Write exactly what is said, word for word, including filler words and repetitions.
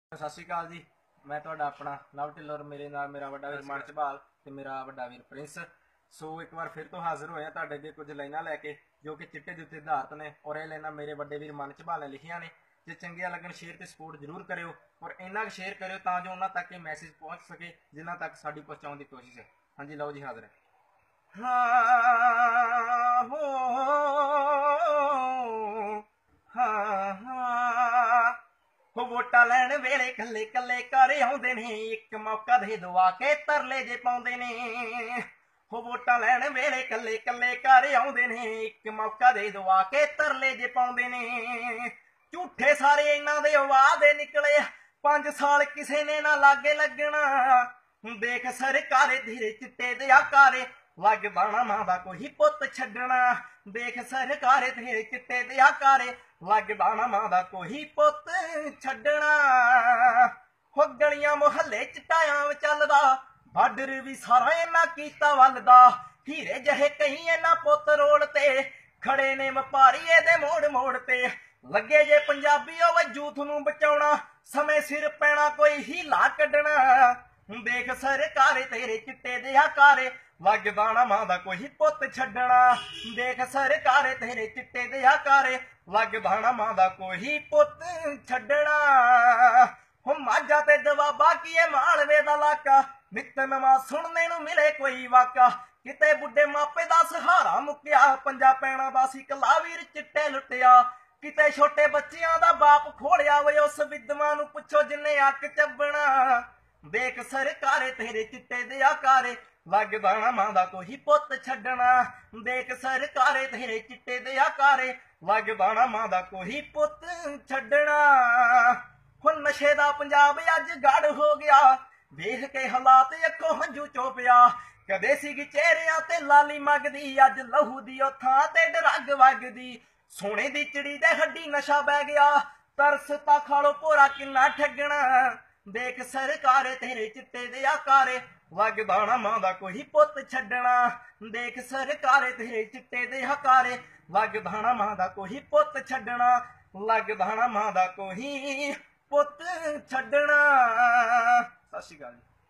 ਸਤਿ ਸ਼੍ਰੀ ਅਕਾਲ ਜੀ। ਮੈਂ ਤੁਹਾਡਾ ਆਪਣਾ ਨਵ ਢਿੱਲੋਂ, ਮੇਰੇ ਨਾਲ ਮੇਰਾ ਵੱਡਾ ਵੀਰ ਮਨ ਝਬਾਲ ਤੇ ਮੇਰਾ ਵੱਡਾ ਵੀਰ ਪ੍ਰਿੰਸ। ਸੋ ਇੱਕ ਵਾਰ ਫਿਰ ਤੋਂ ਹਾਜ਼ਰ ਹੋਇਆ ਤੁਹਾਡੇ ਅੱਗੇ ਕੁਝ ਲਾਈਨਾਂ ਲੈ ਕੇ ਜੋ ਕਿ ਚਿੱਟੇ ਦੇ ਉੱਤੇ ਆਧਾਰਿਤ ਨੇ, ਔਰ ਇਹ ਲਾਈਨਾਂ ਮੇਰੇ ਵੱਡੇ ਵੀਰ ਮਨ ਝਬਾਲ ਨੇ ਲਿਖੀਆਂ ਨੇ। ਜੇ ਚੰਗੀਆਂ ਲੱਗਣ ਸ਼ੇਅਰ ਤੇ ਸਪੋਰਟ ਜ਼ਰੂਰ ਕਰਿਓ, ਔਰ ਇੰਨਾ ਕੁ ਸ਼ੇਅਰ ਕਰਿਓ ਤਾਂ ਜੋ ਉਹਨਾਂ ਤੱਕ ਇਹ ਮੈਸੇਜ ਪਹੁੰਚ ਸਕੇ ਜਿਨ੍ਹਾਂ ਤੱਕ ਸਾਡੀ ਪਹੁੰਚਾਉਣ ਦੀ ਕੋਸ਼ਿਸ਼ ਹੈ। ਹਾਂਜੀ ਲਓ ਜੀ, ਹਾਜ਼ਰ ਹੈ। ਹਾਂ ਹੋ ਹਾਂ ਹਾਂ ਹੋ ਵੋਟਾਂ ਲੈਣ ਵੇਲੇ ਕੱਲੇ ਕੱਲੇ ਘਰ ਆਉਂਦੇ ਨੇ, ਇੱਕ ਮੌਕਾ ਦੇ ਦਵਾ ਕੇ ਤਰਲੇ ਜੇ ਪਾਉਂਦੇ ਨੇ। ਹੋ ਵੋਟਾਂ ਲੈਣ ਵੇਲੇ ਕੱਲੇ ਕੱਲੇ ਘਰ ਆਉਂਦੇ ਨੇ, ਇੱਕ ਮੌਕਾ ਦੇ ਦਵਾ ਕੇ ਤਰਲੇ ਜੇ ਪਾਉਂਦੇ ਨੇ। ਝੂਠੇ ਸਾਰੇ ਇਹਨਾਂ ਦੇ ਵਾਅਦੇ ਨਿਕਲੇ, ਪੰਜ ਸਾਲ ਕਿਸੇ ਨੇ ਨਾ ਲਾਗੇ ਲੱਗਣਾ। ਦੇਖ ਸਰਕਾਰੇ ਧੀਰੇ ਚਿੱਟੇ ਦੇ ਆਕਾਰੇ, ਲੱਗ ਬਾਣਾ ਮਾਂ ਦਾ ਕੋਈ ਪੁੱਤ ਛੱਡਣਾ। ਦੇਖ ਸਰਕਾਰੇ ਧੀਰੇ ਚਿੱਟੇ ਦੇ ਆਕਾਰੇ, ਲੱਗ ਬਾਣਾ ਮਾਂ ਦਾ ਕੋਈ ਪੁੱਤ ਛੱਡਣਾ। ਹੋ ਗਲੀਆਂ ਮੁਹੱਲੇ ਚਟਾਇਆਂ ਵਿੱਚ ਚੱਲਦਾ, ਬਾਰਡਰ ਵੀ ਸਾਰਾ ਇਹਨਾਂ ਕੀਤਾ ਵੱਲਦਾ। ਹੀਰੇ ਜਿਹੇ ਕਈ ਇਹਨਾਂ ਪੁੱਤ ਰੋਲ ਤੇ, ਖੜੇ ਨੇ ਵਪਾਰੀ ਇਹਦੇ ਮੋੜ ਮੋੜ ਤੇ। ਲੱਗੇ ਜੇ ਪੰਜਾਬੀ ਉਹ ਯੂਥ ਨੂੰ ਬਚਾਉਣਾ, ਸਮੇਂ ਸਿਰ ਪੈਣਾ ਕੋਈ ਹੀਲਾ ਕੱਢਣਾ। ਦੇਖ ਸਰਕਾਰੇ ਤੇਰੇ ਚਿੱਟੇ ਦੇ ਆਕਾਰੇ, ਲੱਗ ਬਾਣਾ ਮਾਂ ਦਾ ਕੋਈ ਪੁੱਤ ਛੱਡਣਾ। ਦੇਖ ਸਰਕਾਰੇ ਤੇਰੇ ਚਿੱਟੇ ਦੇ ਆਕਾਰੇ, ਲੱਗ ਬਾਣਾ ਮਾਂ ਦਾ ਕੋਈ ਪੁੱਤ ਛੱਡਣਾ। ਹੁਣ ਮਾਝਾ ਤੇ ਦਵਾਬਾ ਕੀ ਇਹ ਮਾਲਵੇ ਦਾ ਇਲਾਕਾ, ਨਿੱਤ ਨਵਾਂ ਸੁਣਨੇ ਨੂੰ ਮਿਲੇ ਕੋਈ ਵਾਕਾ। ਕਿਤੇ ਬੁੱਢੇ ਮਾਪੇ ਦਾ ਸਹਾਰਾ ਮੁੱਕਿਆ, ਪੰਜਾ ਪੈਣਾ ਦਾ ਸੀ ਕਲਾ ਵੀਰ ਚਿੱਟੇ ਲੁੱਟਿਆ। ਕਿਤੇ ਛੋਟੇ ਬੱਚਿਆਂ ਦਾ ਬਾਪ ਖੋਲਿਆ ਵੇ, ਉਸ ਵਿਦਵਾਨ ਨੂੰ ਪੁੱਛੋ ਜਿੰਨੇ ਅੱਕ ਚੱਬਣਾ। ਦੇਖ ਸਰਕਾਰੇ ਤੇਰੇ ਚਿੱਟੇ ਦੇ ਆਕਾਰੇ, ਲੱਗ ਬਾਣਾ ਮਾਂ ਦਾ ਕੋਈ ਪੁੱਤ ਛੱਡਣਾ। ਦੇਖ ਸਰਕਾਰੇ ਤੇਰੇ ਚਿੱਟੇ ਦੇ ਆਕਾਰੇ, ਲੱਗ ਬਾਣਾ ਮਾਂ ਦਾ ਕੋਈ ਪੁੱਤ ਛੱਡਣਾ। ਹੁਣ ਨਸ਼ੇ ਦਾ ਪੰਜਾਬ ਅੱਜ ਗੜ ਹੋ ਗਿਆ, ਵੇਖ ਕੇ ਹਾਲਾਤ ਅੱਖੋਂ ਹੰਝੂ ਚੋਪਿਆ। ਕਦੇ ਸੀਗੀ ਚਿਹਰਿਆਂ ਤੇ ਲਾਲੀ ਮਗਦੀ, ਅੱਜ ਲਹੂ ਦੀ ਉਹ ਥਾਂ ਤੇ ਡਰੱਗ ਵਗਦੀ। ਸੋਨੇ ਦੀ ਚਿੜੀ ਦੇ ਹੱਡੀ ਨਸ਼ਾ ਬਹਿ ਗਿਆ, ਤਰਸ ਤਾਂ ਖਾਲੋ ਭੋਰਾ ਕਿੰਨਾ ਠੱਗਣਾ। ਦੇਖ ਸਰਕਾਰੇ ਤੇਰੇ ਚਿੱਟੇ ਦੇ ਆਕਾਰੇ, ਲੱਗ ਬਾਣਾ ਮਾਂ ਦਾ ਕੋਈ ਪੁੱਤ ਛੱਡਣਾ। ਦੇਖ ਸਰਕਾਰੇ ਤੇਰੇ ਚਿੱਟੇ ਦੇ ਆਕਾਰੇ, ਲੱਗ ਬਾਣਾ ਮਾਂ ਦਾ ਕੋਈ ਪੁੱਤ ਛੱਡਣਾ। ਲੱਗ ਬਾਣਾ ਮਾਂ ਦਾ ਕੋਈ ਪੁੱਤ ਛੱਡਣਾ। ਸਤਿ ਸ਼੍ਰੀ ਅਕਾਲ ਜੀ।